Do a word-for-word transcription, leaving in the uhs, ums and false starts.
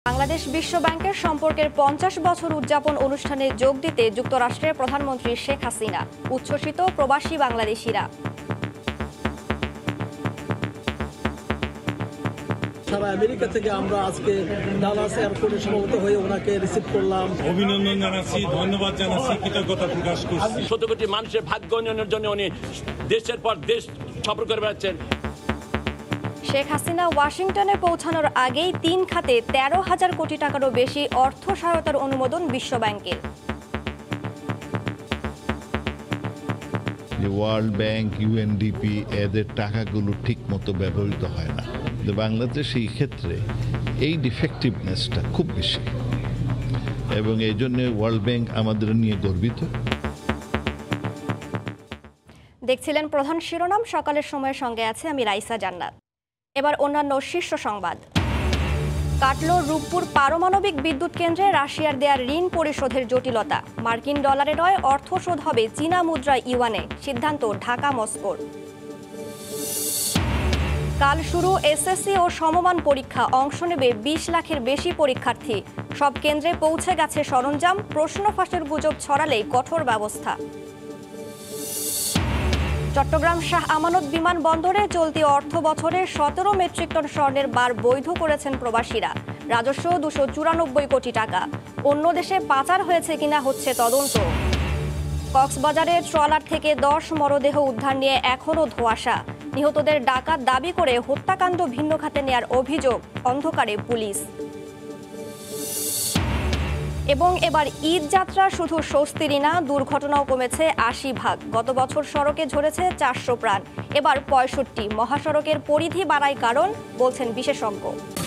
বাংলাদেশ বিশ্ব ব্যাংকের সম্পর্কের পঞ্চাশ বছর উদযাপন অনুষ্ঠানে যোগ দিতে যুক্তরাষ্ট্রের প্রধানমন্ত্রী শেখ হাসিনা, উচ্ছ্বসিত প্রবাসী বাংলাদেশিরা। সারা আমেরিকা থেকে আমরা আজকে ডালাস এয়ারপোর্টে সমবেত হয়ে ওনাকে রিসিভ করলাম। অভিনন্দন জানাচ্ছি, ধন্যবাদ জানাচ্ছি, কৃতজ্ঞতা প্রকাশ করছি। শত কোটি মানুষের ভাগ্য উন্নয়নের জন্য উনি দেশের পর দেশ সফর করে বেড়াচ্ছেন। শেখ হাসিনা ওয়াশিংটনে পৌঁছানোর আগেই তিন খাতে তেরো হাজার কোটি টাকারও বেশি অর্থ সহায়তার অনুমোদন বিশ্ব ব্যাংকের। ওয়ার্ল্ড ব্যাংক, ইউএনডিপি এদের টাকাগুলো ঠিক মতো ব্যবহৃত হয় না। বাংলাদেশ এই ক্ষেত্রে এই ডিফেক্টিভনেসটা খুব বেশি এবং এই জন্য ওয়ার্ল্ড ব্যাংক আমাদের নিয়ে গর্বিত। দেখছিলেন প্রধান শিরোনাম, সকালের সময়ের সঙ্গে আছে আমি রাইসা জান্নাত। এবার অন্যান্য শীর্ষ সংবাদ। কাটল রূপপুর পারমাণবিক বিদ্যুৎ কেন্দ্রে রাশিয়ার দেয়া ঋণ পরিশোধের জটিলতা। মার্কিন ডলারে নয়, অর্থ শোধ হবে চীনা মুদ্রা ইউয়ানে, সিদ্ধান্ত ঢাকা মস্কোর। কাল শুরু এসএসসি ও সমমান পরীক্ষা, অংশ নেবে বিশ লাখের বেশি পরীক্ষার্থী। সব কেন্দ্রে পৌঁছে গেছে সরঞ্জাম, প্রশ্ন ফাঁসের গুজব ছড়ালে কঠোর ব্যবস্থা। চট্টগ্রাম শাহ আমানত বিমানবন্দরে চলতি অর্থ বছরে সতেরো মেট্রিক টন স্বর্ণের বার বৈধ করেছেন প্রবাসীরা। রাজস্ব দুশো চুরানব্বই কোটি টাকা। অন্য দেশে পাচার হয়েছে কিনা হচ্ছে তদন্ত। কক্সবাজারে ট্রলার থেকে দশ মরদেহ উদ্ধার নিয়ে এখনও ধোঁয়াশা। নিহতদের ডাকাত দাবি করে হত্যাকাণ্ড ভিন্ন খাতে নেয়ার অভিযোগ, অন্ধকারে পুলিশ। এবং এবার ঈদ যাত্রা শুধু স্বস্তিরই না, দুর্ঘটনাও কমেছে আশি ভাগ। গত বছর সড়কে ঝরেছে চারশো প্রাণ, এবার পঁয়ষট্টি। মহাসড়কের পরিধি বাড়ায় কারণ, বলছেন বিশেষজ্ঞ।